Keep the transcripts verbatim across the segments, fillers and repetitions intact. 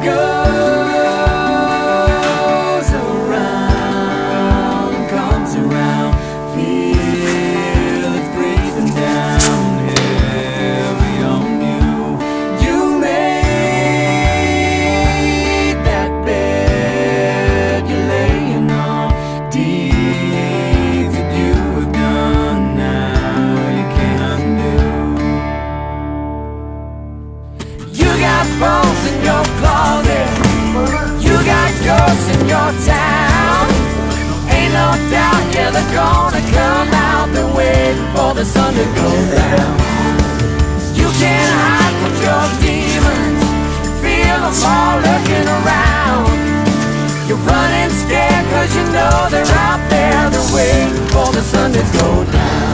goes around, comes around. Feel it breathing down heavy on you. You made that bed you're laying on. Deeds that you have done now you can't undo. You got bones in your closet, you got ghosts in your town. Ain't no doubt, yeah, they're gonna come out. They're waiting for the sun to go down. You can't hide from your demons, feel them all looking around. You're running scared cause you know they're out there. They're waiting for the sun to go down.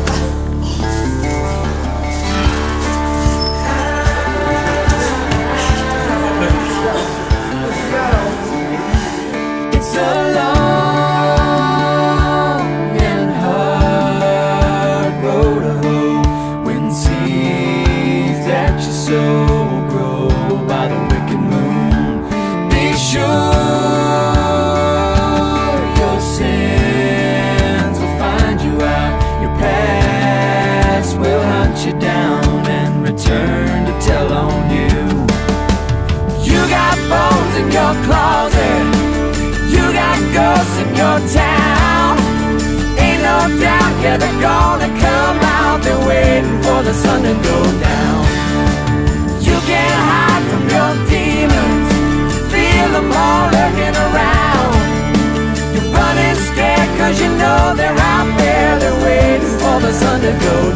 It's a long and hard road to hoe when seeds that you sow grow by the wicked moon. Be sure your sins will find you out. Your past will hunt you down and return to tell on you. You got bones in your closet, you got ghosts in your town. Ain't no doubt, yeah, they're gonna come out. They're waiting for the sun to go down. You can't hide from your demons, feel them all looking around. You're running scared cause you know they're out there. They're waiting for the sun to go